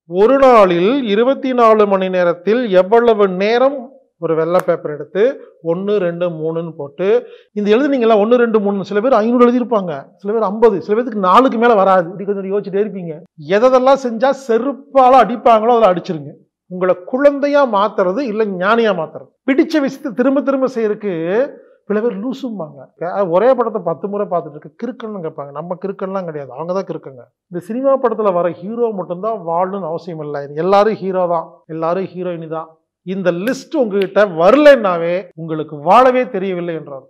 ஒரு நாளில் 24 மணி நேரத்தில் எவ்வளவு நேரம் ஒரு வெள்ளை பேப்பர் எடுத்து 1 2 3ன்னு போட்டு இந்த எழுதுனீங்களா 1 2 3 சில பேர் 500 எழுதியிருப்பாங்க, சில பேர் 50, சில பேருக்கு 4க்கு மேல வராது. இப்படி கொஞ்சம் யோசிச்சுட்டே இருப்பீங்க. எதெல்லாம் செஞ்சா செருப்பால அடிப்பாங்களோ அதில் அடிச்சிருங்க. உங்களை குழந்தையா மாத்துறது இல்ல ஞானியா மாத்துறது. பிடிச்ச விஷயத்தை திரும்ப திரும்ப செய்யறதுக்கு சில பேர் லூசும்பாங்க. ஒரே படத்தை 10 முறை பார்த்துட்டு இருக்கு கிறுக்கன்னு கேட்பாங்க. நம்ம கிறுக்கன்லாம் கிடையாது, அவங்க தான் கிறுக்குங்க. இந்த சினிமா படத்துல வர ஹீரோ மட்டும்தான் வாழணும்னு அவசியம் இல்லை. எல்லாரும் ஹீரோ தான், எல்லாரும் ஹீரோயினி தான். இந்த லிஸ்ட் உங்ககிட்ட வரலன்னாவே உங்களுக்கு வாழவே தெரியவில்லை என்றார்.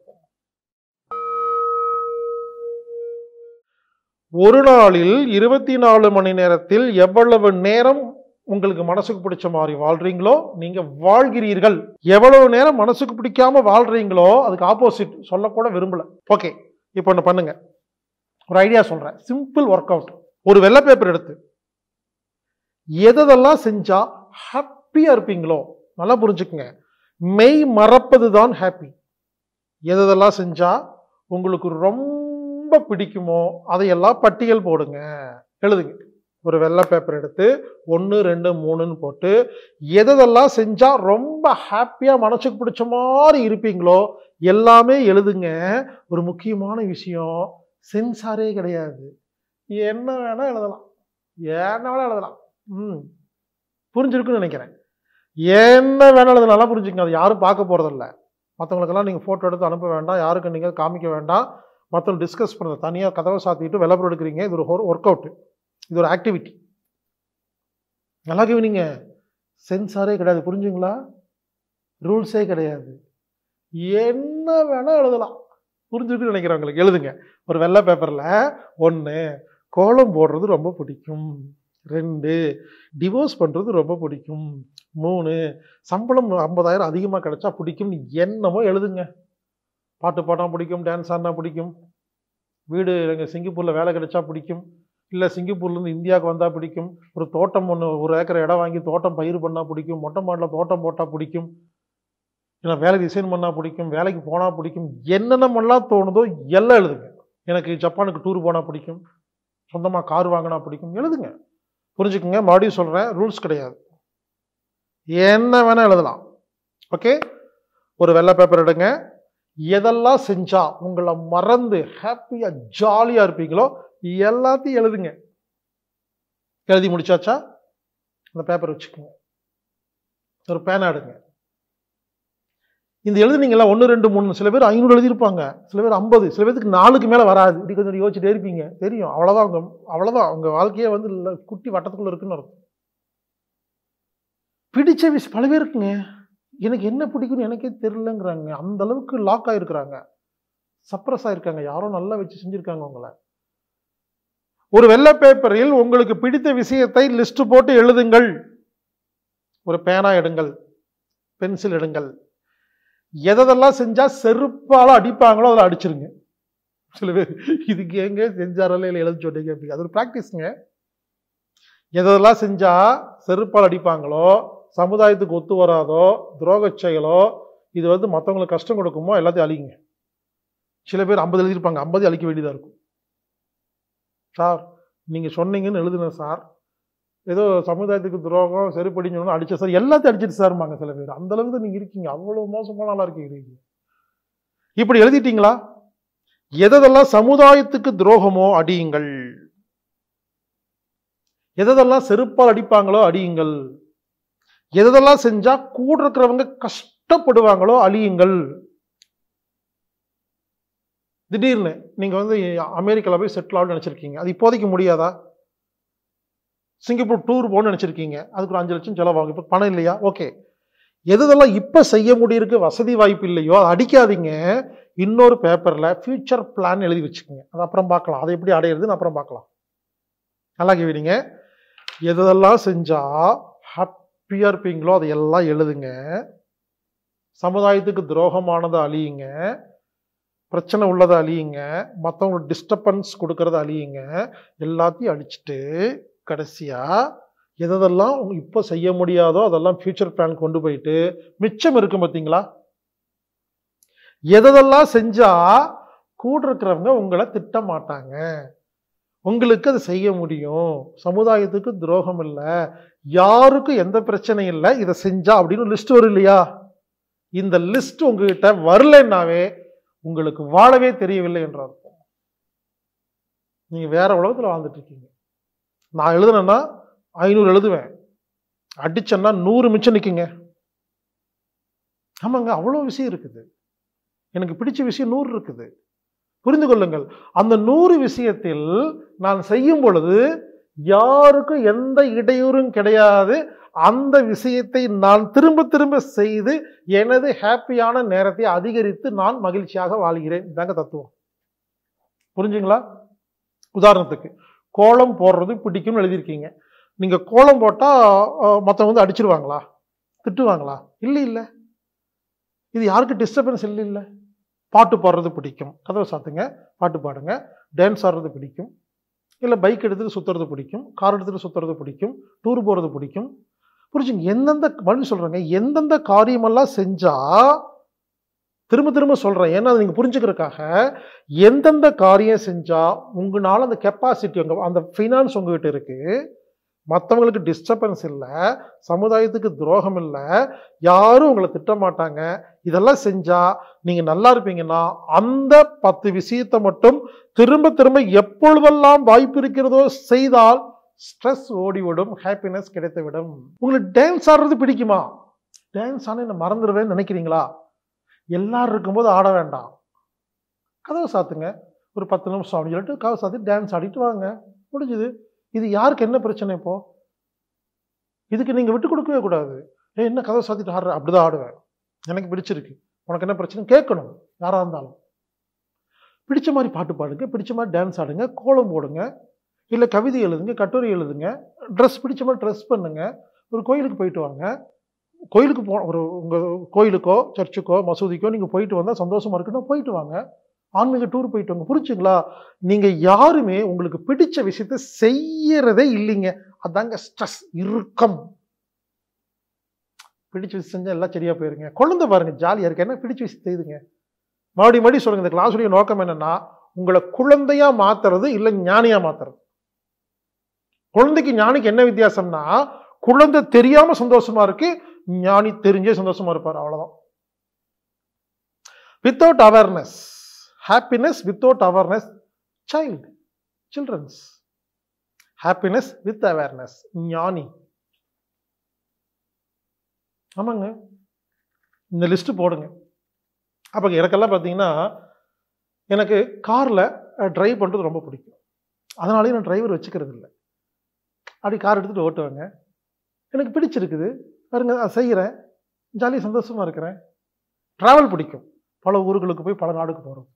ஒரு நாளில் 24 மணி நேரத்தில் எவ்வளவு நேரம் உங்களுக்கு மனசுக்கு பிடிச்ச மாதிரி வாழ்றீங்களோ நீங்க வாழ்கிறீர்கள். எவ்வளவு நேரம் மனசுக்கு பிடிக்காம வாழ்றீங்களோ அதுக்கு ஆப்போசிட் சொல்லக்கூட விரும்பல. ஓகே, இப்போ ஒன்று பண்ணுங்க. ஒரு ஐடியா சொல்றேன், சிம்பிள் ஒர்க் அவுட். ஒரு வெள்ளை பேப்பர் எடுத்து எதெல்லாம் செஞ்சா ஹாப்பியா இருப்பீங்களோ நல்லா புரிஞ்சுக்குங்க. மெய் மறப்பது தான் ஹாப்பி. எதெல்லாம் செஞ்சா உங்களுக்கு ரொம்ப பிடிக்குமோ அதையெல்லாம் பட்டியல் போடுங்க, எழுதுங்க. ஒரு வெள்ளை பேப்பர் எடுத்து 1 2 3ன்னு போட்டு எதெல்லாம் செஞ்சா ரொம்ப ஹாப்பியா மனசுக்கு பிடிச்ச மாதிரி இருப்பீங்களோ எல்லாமே எழுதுங்க. ஒரு முக்கியமான விஷயம், சென்சாரே கிடையாது. என்ன வேணா எழுதலாம், என்ன வேணா எழுதலாம். புரிஞ்சிருக்குன்னு நினைக்கிறேன். என்ன வேணா எழுதலாம், புரிஞ்சுக்கங்க. அது யாரும் பார்க்க போறதில்ல. மற்றவங்களுக்கெல்லாம் நீங்க போட்டோ எடுத்து அனுப்ப வேண்டாம், யாருக்கு நீங்க காமிக்க வேண்டாம், மற்றவங்க டிஸ்கஸ் பண்ணுறது. தனியாக கதவை சாத்திட்டு விளம்பரம் எடுக்கிறீங்க. இது ஒரு ஒர்க் அவுட், இது ஒரு ஆக்டிவிட்டி. நல்லா கவனிங்க. சென்சாரே கிடையாது, புரிஞ்சுங்களா? ரூல்ஸே கிடையாது, என்ன வேணா எழுதலாம். புரிஞ்சுக்குன்னு நினைக்கிறவங்களுக்கு எழுதுங்க. ஒரு வெள்ளை பேப்பர்ல 1 கோலம் போடுறது ரொம்ப பிடிக்கும், 2 டிவோர்ஸ் பண்றது ரொம்ப பிடிக்கும், 3 சம்பளம் 50,000 அதிகமாக கிடைச்சா பிடிக்கும். என்னமோ எழுதுங்க. பாட்டு பாடினா பிடிக்கும், டான்ஸ் ஆடினா பிடிக்கும், வீடு எங்கள் சிங்கப்பூரில் வேலை கிடைச்சா பிடிக்கும், இல்லை சிங்கப்பூர்லேருந்து இந்தியாவுக்கு வந்தால் பிடிக்கும், ஒரு தோட்டம் 1 ஏக்கர் இடம் வாங்கி தோட்டம் பயிர் பண்ணால் பிடிக்கும், மொட்டை மாடில் தோட்டம் போட்டால் பிடிக்கும், இல்லை வேலை டிசைன் பண்ணால் பிடிக்கும், வேலைக்கு போனால் பிடிக்கும். என்னென்னமெல்லாம் தோணுதோ எல்லாம் எழுதுங்க. எனக்கு ஜப்பானுக்கு டூர் போனால் பிடிக்கும், சொந்தமாக கார் வாங்கினா பிடிக்கும், எழுதுங்க. புரிஞ்சுக்குங்க. மறுபடியும் சொல்கிறேன், ரூல்ஸ் கிடையாது, என்ன வேணால் எழுதலாம். ஓகே, ஒரு வெள்ளை பேப்பர் எடுங்க. எதெல்லாம் செஞ்சா உங்களை மறந்து ஹாப்பியா ஜாலியா இருப்பீங்களோ எல்லாத்தையும் எழுதுங்க. எழுதி முடிச்சாச்சா? அந்த பேப்பர் வச்சுக்கோங்க. ஒரு பேனா எடுங்க. இந்த எழுதுனீங்களா 1 2 3 சில பேர் 500 எழுதியிருப்பாங்க, சில பேர் 50, சில பேருக்கு 4க்கு மேல வராது. இப்படி கொஞ்சம் யோசிச்சுட்டே இருப்பீங்க. தெரியும், அவ்வளவுதான் உங்க வாழ்க்கையே வந்து குட்டி வட்டத்துக்குள்ள இருக்குன்னு அர்த்தம். பிடிச்ச விஷயம் பல பேருக்குங்க. எனக்கு என்ன பிடிக்கும்னு எனக்கே தெரியலங்கிறாங்க. அந்த அளவுக்கு லாக் ஆயிருக்கிறாங்க, சப்ரஸ் ஆயிருக்காங்க. யாரோ நல்லா வச்சு செஞ்சிருக்காங்க உங்களை. ஒரு வெள்ளை பேப்பரில் உங்களுக்கு பிடித்த விஷயத்தை லிஸ்ட் போட்டு எழுதுங்கள். ஒரு பேனா எடுங்கள், பென்சில் எடுங்கள். எதெல்லாம் செஞ்சா செருப்பால அடிப்பாங்களோ அதில் அடிச்சிருங்க. சில பேர் இதுக்கு எங்க செஞ்சாரல எழுத சொன்னீங்க, அது ஒரு பிராக்டிஸ்ங்க. எதெல்லாம் செஞ்சா செருப்பால் அடிப்பாங்களோ, சமுதாயத்துக்கு ஒத்து வராதோ, துரோக செயலோ, இது வந்து மற்றவங்களுக்கு கஷ்டம் கொடுக்குமோ எல்லாத்தையும் அழிங்க. சில பேர் 50 எழுதியிருப்பாங்க, 50 அழிக்க வேண்டியதாக இருக்கும். சார் நீங்கள் சொன்னீங்கன்னு எழுதுன சார், ஏதோ சமுதாயத்துக்கு துரோகம் செருப்படின்னு சொன்னா அடிச்ச சார், எல்லாத்தையும் அடிச்சிட்டு சார்மாங்க. சில பேர் அந்த அளவுக்கு நீங்கள் இருக்கீங்க, அவ்வளோ மோசமான ஆளாக இருக்கீங்க. இப்படி எழுதிட்டீங்களா? எதெல்லாம் சமுதாயத்துக்கு துரோகமோ அடியுங்கள், எதெல்லாம் செருப்பால் அடிப்பாங்களோ அடியுங்கள், எதெல்லாம் செஞ்சா கூட இருக்கிறவங்க கஷ்டப்படுவாங்களோ அழியுங்கள். திடீர்னு நீங்க வந்து அமெரிக்காவில் போய் செட்டில் ஆகணும்னு நினைச்சிருக்கீங்க, அது இப்போதைக்கு முடியாதா? சிங்கப்பூர் டூர் போகணும்னு நினைச்சிருக்கீங்க, அதுக்கு ஒரு 5 லட்சம் செலவாகும். இப்போ பணம் இல்லையா? ஓகே, எதெல்லாம் இப்ப செய்ய முடியிருக்கு, வசதி வாய்ப்பு இல்லையோ அதை அடிக்காதீங்க. இன்னொரு பேப்பர்ல ஃபியூச்சர் பிளான் எழுதி வச்சுக்கோங்க. அது அப்புறம் பார்க்கலாம், அதை எப்படி அடையிறதுன்னு அப்புறம் பார்க்கலாம். நல்லா கேவீங்க. எதெல்லாம் செஞ்சா ஹாப்பியா இருப்பீங்களோ அதையெல்லாம் எழுதுங்க. சமுதாயத்துக்கு துரோகமானதை அழியுங்க, பிரச்சனை உள்ளதை அழியுங்க, மற்றவங்களுக்கு டிஸ்டர்பன்ஸ் கொடுக்கறத அழியுங்க. எல்லாத்தையும் அழிச்சிட்டு கடைசியா எதெல்லாம் இப்போ செய்ய முடியாதோ அதெல்லாம் ஃபியூச்சர் பிளான் கொண்டு போயிட்டு மிச்சம் இருக்கும் பார்த்தீங்களா, எதெல்லாம் செஞ்சா கூட இருக்கிறவங்க உங்களை திட்ட மாட்டாங்க, உங்களுக்கு அது செய்ய முடியும். சமுதாயத்துக்கு துரோகம் இல்லை, யாருக்கும் எந்த பிரச்சனையும் இல்லை, இதை செஞ்சா அப்படின்னு லிஸ்ட் வரும் இல்லையா? இந்த லிஸ்ட் உங்ககிட்ட வரலைன்னாவே உங்களுக்கு வாழவே தெரியவில்லை என்ற அர்த்தம். நீங்க வேற உலகத்துல வாழ்ந்துட்டு இருக்கீங்க. நான் எழுதுனேன்னா 500 எழுதுவேன், அடிச்சேன்னா 100 மிச்சம் நிற்குங்க. ஆமாங்க, அவ்வளோ விஷயம் இருக்குது. எனக்கு பிடிச்ச விஷயம் 100 இருக்குது. புரிந்து கொள்ளுங்கள். அந்த 100 விஷயத்தில் நான் செய்யும் பொழுது யாருக்கும் எந்த இடையூறும் கிடையாது. அந்த விஷயத்தை நான் திரும்ப திரும்ப செய்து எனது ஹாப்பியான நேரத்தை அதிகரித்து நான் மகிழ்ச்சியாக வாழ்கிறேன். இதாங்க தத்துவம். புரிஞ்சுங்களா? உதாரணத்துக்கு கோலம் போடுறது பிடிக்கும்னு எழுதியிருக்கீங்க. நீங்க கோலம் போட்டா மற்றவங்க வந்து அடிச்சிருவாங்களா, திட்டுவாங்களா? இல்லை இல்லை. இது யாருக்கு டிஸ்டர்பன்ஸ் இல்லை இல்லை. பாட்டு பாடுறது பிடிக்கும், கதவை சாத்துங்க, பாட்டு பாடுங்க. டான்ஸ் ஆடுறது பிடிக்கும், இல்லை பைக் எடுத்துட்டு சுற்றுறது பிடிக்கும், கார் எடுத்துட்டு சுற்றுறது பிடிக்கும், டூர் போகிறது பிடிக்கும். புரிஞ்சுங்க? எந்தெந்த மறுபடியும் சொல்கிறேங்க, எந்தெந்த காரியமெல்லாம் செஞ்சால், திரும்ப திரும்ப சொல்கிறேன் ஏன்னா அதை நீங்கள் புரிஞ்சுக்கிறதுக்காக, எந்தெந்த காரியம் செஞ்சால் உங்களால் அந்த கெப்பாசிட்டி அந்த ஃபைனான்ஸ் உங்ககிட்ட இருக்குது, மற்றவங்களுக்கு டிஸ்டர்பன்ஸ் இல்லை, சமுதாயத்துக்கு துரோகம் இல்லை, யாரும் உங்களை திட்ட மாட்டாங்க, இதெல்லாம் செஞ்சால் நீங்கள் நல்லா இருப்பீங்கன்னா அந்த 10 விஷயத்தை மட்டும் திரும்ப திரும்ப எப்பொழுதெல்லாம் வாய்ப்பு இருக்கிறதோ செய்தால் ஸ்ட்ரெஸ் ஓடிவிடும், ஹாப்பினஸ் கிடைத்துவிடும். உங்களுக்கு டான்ஸ் ஆடுறது பிடிக்குமா? டான்ஸ் ஆனால் என்ன மறந்துடுவேன்னு நினைக்கிறீங்களா? எல்லாரும் இருக்கும்போது ஆட வேண்டாம், கதவை சாத்துங்க, ஒரு 10 நிமிஷம் அப்படின்னு சொல்லிட்டு கதவை சாத்தி டான்ஸ் ஆடிட்டு வாங்க, முடிஞ்சுது. இது யாருக்கு என்ன பிரச்சனை? இப்போ இதுக்கு நீங்க விட்டு கொடுக்கவே கூடாது. என்ன கதவை சாத்திட்டு ஆடுற? அப்படிதான் ஆடுவேன், எனக்கு பிடிச்சிருக்கு, உனக்கு என்ன பிரச்சனை கேட்கணும். யாரா இருந்தாலும் பிடிச்ச மாதிரி பாட்டு பாடுங்க, பிடிச்ச மாதிரி டான்ஸ் ஆடுங்க, கோலம் போடுங்க, இல்லை கவிதை எழுதுங்க, கட்டுரை எழுதுங்க, ட்ரெஸ் பிடிச்ச மாதிரி ட்ரெஸ் பண்ணுங்க, ஒரு கோயிலுக்கு போயிட்டு வாங்க. கோயிலுக்கு ஒரு உங்கள் கோயிலுக்கோ சர்ச்சுக்கோ மசூதிக்கோ நீங்கள் போயிட்டு வந்தால் சந்தோஷமா இருக்குன்னா போயிட்டு வாங்க. ஆன்மீக டூர் போயிட்டு வாங்க. புரிஞ்சுங்களா? நீங்கள் யாருமே உங்களுக்கு பிடிச்ச விஷயத்த செய்யறதே இல்லைங்க. அதாங்க ஸ்ட்ரெஸ், இறுக்கம். பிடிச்ச விஷயம் செஞ்சால் எல்லாம் சரியா போயிருங்க. குழந்தை பாருங்க, ஜாலியாக இருக்கு, என்ன பிடிச்ச விஷயம் செய்யுதுங்க. மறுபடியும் சொல்லுங்க, இந்த கிளாஸுடைய நோக்கம் என்னன்னா உங்களை குழந்தையா மாத்துறது இல்லை ஞானியா மாத்துறது. குழந்தைக்கு ஞானிக்கு என்ன வித்தியாசம்னா, குழந்தை தெரியாம சந்தோஷமா இருக்கு, ஞானி தெரிஞ்சே சந்தோஷமா இருப்பார், அவ்வளவுதான். Without awareness happiness, without awareness children's. Happiness with awareness ஞானி. ஆமாங்க, இந்த லிஸ்ட் போடுங்க. அப்ப எனக்கெல்லாம் பார்த்தீங்கன்னா, எனக்கு கார்ல டிரைவ் பண்றது ரொம்ப பிடிக்கும். அதனாலேயே நான் டிரைவர் வச்சுக்கிறது இல்லை. அப்படி கார் எடுத்துட்டு ஓட்டுவேங்க. எனக்கு பிடிச்சிருக்குது பாருங்க, செய்கிறேன், ஜாலியாக சந்தோஷமா இருக்கிறேன். டிராவல் பிடிக்கும், பல ஊர்களுக்கு போய் பல நாடுக்கு போகிறோம்.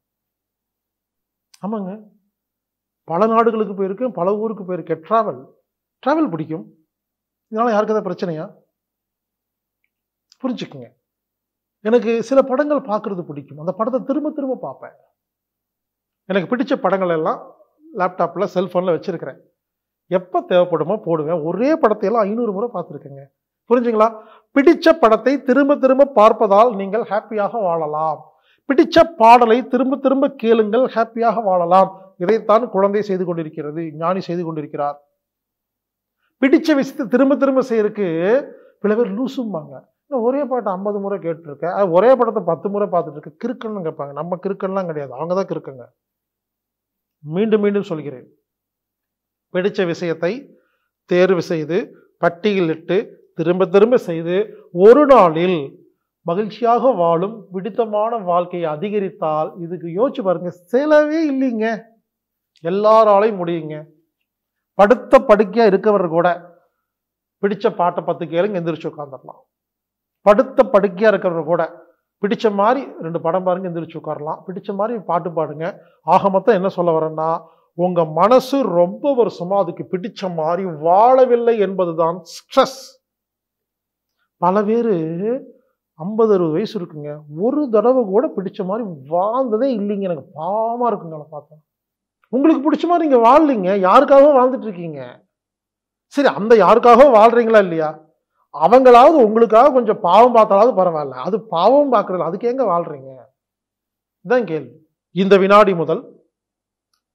ஆமாங்க, பல நாடுகளுக்கு போயிருக்கேன், பல ஊருக்கு போயிருக்கேன். டிராவல் பிடிக்கும். இதனால யாருக்கு ஏதாவது பிரச்சனையா? புரிஞ்சுக்குங்க. எனக்கு சில படங்கள் பார்க்கறது பிடிக்கும், அந்த படத்தை திரும்ப திரும்ப பார்ப்பேன். எனக்கு பிடிச்ச படங்கள் எல்லாம் லேப்டாப்பில் செல்ஃபோனில் வச்சுருக்கிறேன். எப்போ தேவைப்படுமோ போடுவேன். ஒரே படத்தை எல்லாம் 500 முறை பார்த்துருக்கேங்க. புரிஞ்சுங்களா? பிடிச்ச படத்தை திரும்ப திரும்ப பார்ப்பதால் நீங்கள் ஹாப்பியாக வாழலாம். பிடிச்ச பாடலை திரும்ப திரும்ப கேளுங்கள், ஹாப்பியாக வாழலாம். இதைத்தான் குழந்தை செய்து கொண்டிருக்கிறது, ஞானி செய்து கொண்டிருக்கிறார். பிடிச்ச விஷயத்தை திரும்ப திரும்ப செய்யறதுக்கு பல பேர் லூசும்பாங்க. ஒரே பாட்டை 50 முறை கேட்டுருக்கேன், ஒரே படத்தை 10 முறை பார்த்துட்டு இருக்கேன், கிறுக்கன்னு கேட்பாங்க. நம்ம கிறுக்கன்லாம் கிடையாது, அவங்க தான் கிறுக்குங்க. மீண்டும் மீண்டும் சொல்கிறேன், பிடிச்ச விஷயத்தை தேர்வு செய்து பட்டியலிட்டு திரும்ப திரும்ப செய்து ஒரு நாளில் மகிழ்ச்சியாக வாழும் பிடித்தமான வாழ்க்கையை அதிகரித்தால், இதுக்கு யோசிச்சு பாருங்க, செலவே இல்லைங்க, எல்லாராலையும் முடியுங்க. படுத்த படுக்கையா இருக்கவர் கூட பிடிச்ச பாட்டை 10 கேளுங்க, எந்திரிச்சு உட்காந்துடலாம். படுத்த படுக்கையா இருக்கிறவர் கூட பிடிச்ச மாதிரி 2 படம் பாருங்க, எந்திரிச்சு உட்காரலாம். பிடிச்ச மாதிரி பாட்டு பாடுங்க. ஆக மொத்தம் என்ன சொல்ல வரேன்னா, உங்க மனசு ரொம்ப வருஷமா அதுக்கு பிடிச்ச மாதிரி வாழவில்லை என்பதுதான் ஸ்ட்ரெஸ். பல பேரு 50-60 வயசு இருக்குங்க, ஒரு தடவை கூட பிடிச்ச மாதிரி வாழ்ந்ததே இல்லைங்க. எனக்கு பாவமா இருக்குங்க அதை பார்த்தா. உங்களுக்கு பிடிச்ச மாதிரி நீங்க வாழலீங்க, யாருக்காகவும் வாழ்ந்துட்டு இருக்கீங்க. சரி, அந்த யாருக்காகவும் வாழ்றீங்களா இல்லையா? அவங்களாவது உங்களுக்காக கொஞ்சம் பாவம் பார்த்தாலாவது பரவாயில்ல. அது பாவம் பார்க்கறது, அதுக்கு எங்க வாழ்றீங்க? இதுதான் கேள்வி. இந்த வினாடி முதல்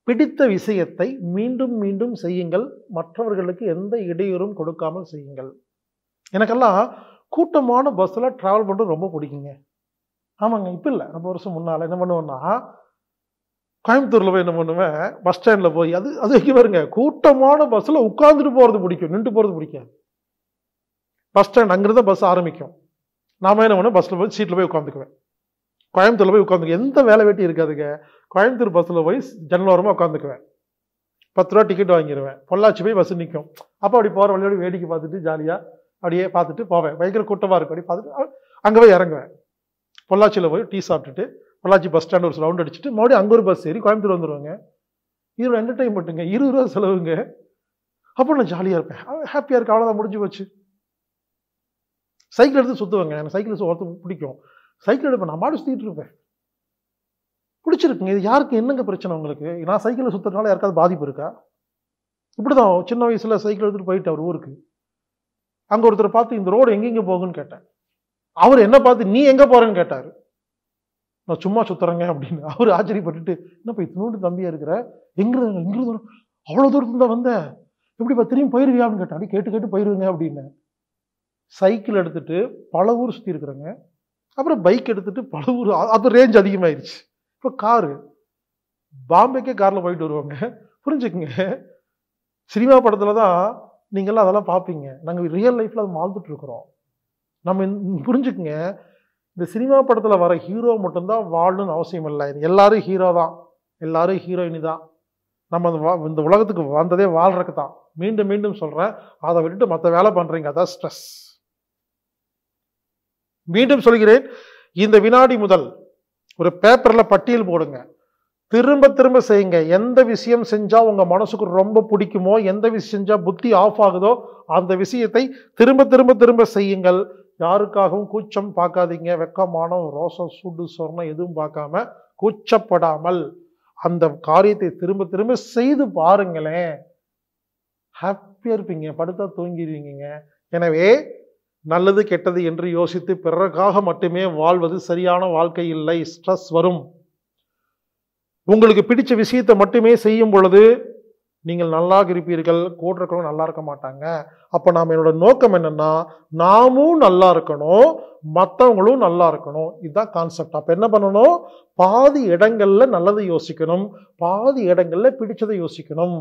பிடித்த விஷயத்தை மீண்டும் மீண்டும் செய்யுங்கள். மற்றவர்களுக்கு எந்த இடையூறும் கொடுக்காமல் செய்யுங்கள். எனக்கெல்லாம் கூட்டமான பஸ்ஸில் ட்ராவல் பண்ணுறது ரொம்ப பிடிக்குங்க. ஆமாங்க, இப்போ இல்லை, ரொம்ப வருஷம் முன்னால் என்ன பண்ணுவேன்னா, கோயம்புத்தூரில் போய் என்ன பண்ணுவேன், பஸ் ஸ்டாண்டில் போய் அது வைக்க பாருங்க, கூட்டமான பஸ்ஸில் உட்காந்துட்டு போகிறது பிடிக்கும், நின்று போகிறது பிடிக்காது. பஸ் ஸ்டாண்ட் அங்கிருந்து தான் பஸ் ஆரம்பிக்கும். நாம என்ன பண்ணுவேன், பஸ்ஸில் போய் சீட்டில் போய் உட்காந்துக்குவேன். கோயம்புத்தூரில் போய் உட்காந்துக்குவேன், எந்த வேலை வெட்டி இருக்காதுங்க. கோயம்புத்தூர் பஸ்ஸில் போய் ஜன்னல் ஓரமாக உட்காந்துக்குவேன். 10 ரூபா டிக்கெட் வாங்கிடுவேன். பொள்ளாச்சி போய் பஸ் நிற்கும். அப்போ அப்படி போகிற வழியோடு வேடிக்கை பார்த்துட்டு ஜாலியாக அப்படியே பார்த்துட்டு போவேன். பயங்கர கூட்டமாக இருக்கும். அப்படி பார்த்துட்டு அங்கே போய் இறங்குவேன். பொள்ளாச்சியில் போய் டீ சாப்பிட்டுட்டு பொள்ளாச்சி பஸ் ஸ்டாண்ட் ஒரு ரவுண்ட் அடிச்சுட்டு மறுபடியும் அங்கே ஒரு பஸ் ஏறி கோயம்புத்தூர் வந்துடுவாங்க. இது ஒரு என்டர்டைன்மெண்ட்டுங்க. 20 ரூபா செலவுங்க. அப்போ நான் ஜாலியாக இருப்பேன், ஹாப்பியாக இருக்கேன். அவ்வளோதான், முடிஞ்சு போச்சு. சைக்கிள் எடுத்து சுற்றுவேங்க. எனக்கு சைக்கிள் ஒருத்தர் பிடிக்கும். சைக்கிள் எடுப்பேன், நான் மாடு சுற்றிட்டு இருப்பேன். பிடிச்சிருக்குங்க. இது யாருக்கு என்னங்க பிரச்சனை உங்களுக்கு? நான் சைக்கிளில் சுற்றுறதுனால யாருக்காவது பாதிப்பு இருக்கா? இப்படிதான் சின்ன வயசில் சைக்கிள் எடுத்துகிட்டு போயிட்டு அவர் ஊருக்கு. அங்கே ஒருத்தர் பார்த்து இந்த ரோடு எங்கெங்கே போகுன்னு கேட்டேன். அவர் என்ன பார்த்து நீ எங்கே போகிறேன்னு கேட்டார். நான் சும்மா சுற்றுறேங்க அப்படின்னு. அவர் ஆச்சரியப்பட்டுட்டு, என்னப்பா இத்தினோண்டு தம்பியாக இருக்கிற, எங்கிருந்து அவ்வளோ தூரத்துல தான் வந்தேன், எப்படிப்பா திரும்பி போயிருவியான்னு கேட்டேன். அப்படி கேட்டு கேட்டு போயிருவீங்க அப்படின்னு. சைக்கிள் எடுத்துகிட்டு பல ஊர் சுற்றி இருக்கிறேங்க. அப்புறம் பைக் எடுத்துகிட்டு பல ஊர், அது ரேஞ்ச் அதிகமாகிடுச்சு. இப்போ காரு, பாம்பேக்கே காரில் போயிட்டு வருவாங்க. புரிஞ்சுக்குங்க, சினிமா படத்தில் தான் நீங்கள்லாம் அதெல்லாம் பார்ப்பீங்க. நாங்கள் ரியல் லைஃப்பில் அது வாழ்ந்துட்டு இருக்கிறோம். நம்ம புரிஞ்சுக்குங்க, இந்த சினிமா படத்தில் வர ஹீரோ மட்டும்தான் வாழணும்னு அவசியம் இல்லை. எல்லாரும் ஹீரோ தான், எல்லாரும் ஹீரோயினி தான். நம்ம இந்த உலகத்துக்கு வந்ததே வாழ்றதுக்கு தான். மீண்டும் மீண்டும் சொல்கிறேன், அதை விட்டுட்டு மற்ற வேலை பண்ணுறீங்க, அதான் ஸ்ட்ரெஸ். மீண்டும் சொல்கிறேன், இந்த வினாடி முதல் ஒரு பேப்பரில் பட்டியல் போடுங்க. திரும்ப திரும்ப செய்யுங்க. எந்த விஷயம் செஞ்சால் உங்கள் மனசுக்கு ரொம்ப பிடிக்குமோ, எந்த விஷயம் செஞ்சால் புத்தி ஆஃப் ஆகுதோ அந்த விஷயத்தை திரும்ப திரும்ப திரும்ப செய்யுங்கள். யாருக்காகவும் கூச்சம் பார்க்காதீங்க. வெக்கமானம், ரோசம், சூடு, சொர்ணம் எதுவும் பார்க்காம கூச்சப்படாமல் அந்த காரியத்தை திரும்ப திரும்ப செய்து பாருங்களேன். ஹாப்பியாக இருப்பீங்க. படுத்தா தூங்கிடுவீங்க. எனவே நல்லது கெட்டது என்று யோசித்து பிறருக்காக மட்டுமே வாழ்வது சரியான வாழ்க்கை இல்லை. ஸ்ட்ரெஸ் வரும். உங்களுக்கு பிடிச்ச விஷயத்தை மட்டுமே செய்யும் பொழுது நீங்கள் நல்லா இருப்பீர்கள், கூட இருக்கணும் நல்லா இருக்க மாட்டாங்க. அப்போ நாம் என்னோட நோக்கம் என்னன்னா, நாமும் நல்லா இருக்கணும், மற்றவங்களும் நல்லா இருக்கணும். இதுதான் கான்செப்ட். அப்போ என்ன பண்ணணும், பாதி இடங்கள்ல நல்லது யோசிக்கணும், பாதி இடங்கள்ல பிடிச்சதை யோசிக்கணும்.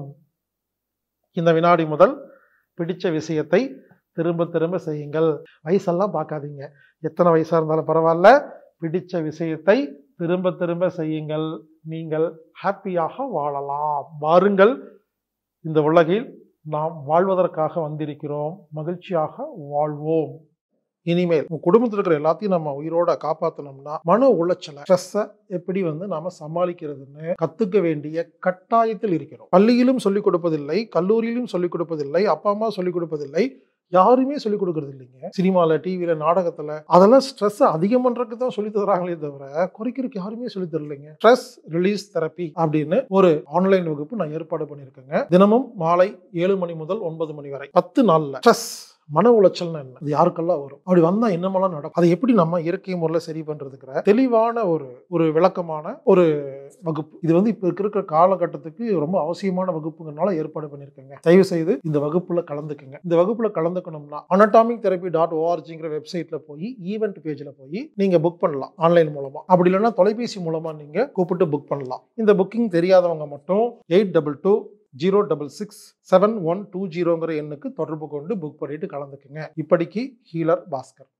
இந்த வினாடி முதல் பிடிச்ச விஷயத்தை திரும்ப திரும்ப செய்யுங்கள். வயசெல்லாம் பார்க்காதீங்க. எத்தனை வயசாக இருந்தாலும் பரவாயில்ல, பிடிச்ச விஷயத்தை திரும்ப திரும்ப செய்யுங்கள். நீங்கள் ஹாப்பியாக வாழலாம். வாருங்கள், இந்த உலகில் நாம் வாழ்வதற்காக வந்திருக்கிறோம். மகிழ்ச்சியாக வாழ்வோம். இனிமேல் உங்க குடும்பத்தில் இருக்கிற எல்லாத்தையும் நம்ம உயிரோட காப்பாற்றணும்னா மன உளைச்சலை, ஸ்ட்ரெஸ்ஸை எப்படி நாம சமாளிக்கிறதுன்னு கத்துக்க வேண்டிய கட்டாயத்தில் இருக்கிறோம். பள்ளியிலும் சொல்லிக் கொடுப்பதில்லை, கல்லூரியிலும் சொல்லிக் கொடுப்பதில்லை, அப்பா அம்மா சொல்லிக் கொடுப்பதில்லை, யாருமே சொல்லிக் கொடுக்கறது இல்லைங்க. சினிமாவில், டிவியில், நாடகத்தில் அதெல்லாம் ஸ்ட்ரெஸ் அதிகம் பண்றதுக்கு தான் சொல்லி தராங்களே தவிர குறைக்கிறதுக்கு யாருமே சொல்லி தரலைங்க. ஸ்ட்ரெஸ் ரிலீஸ் தெரப்பி அப்படின்னு ஒரு ஆன்லைன் வகுப்பு நான் ஏற்பாடு பண்ணியிருக்கேங்க. தினமும் மாலை 7 மணி முதல் 9 மணி வரை 10 நாள்ல ஸ்ட்ரெஸ், மன உளைச்சல்னா என்ன, அது யாருக்கெல்லாம் வரும், அப்படி வந்தா என்னமெல்லாம் நடக்கும், அதை எப்படி நம்ம இயற்கை முறையில் சரி பண்றதுக்கு தெளிவான ஒரு விளக்கமான ஒரு வகுப்பு. இது இப்ப இருக்கிற காலகட்டத்துக்கு ரொம்ப அவசியமான வகுப்புங்கனால ஏற்பாடு பண்ணியிருக்கேங்க. தயவு செய்து இந்த வகுப்புல கலந்துக்குங்க. இந்த வகுப்புல கலந்துக்கணும்னா anatomictherapy.orgங்கிற வெப்சைட்ல போய் ஈவென்ட் பேஜ்ல போய் நீங்க புக் பண்ணலாம் ஆன்லைன் மூலமா. அப்படி இல்லைன்னா தொலைபேசி மூலமா நீங்க கூப்பிட்டு புக் பண்ணலாம். இந்த புக்கிங் தெரியாதவங்க மட்டும் 8220667120 எண்ணுக்கு தொடர்பு கொண்டு புக் பண்ணிட்டு கலந்துக்குங்க. இப்படிக்கு ஹீலர் பாஸ்கர்.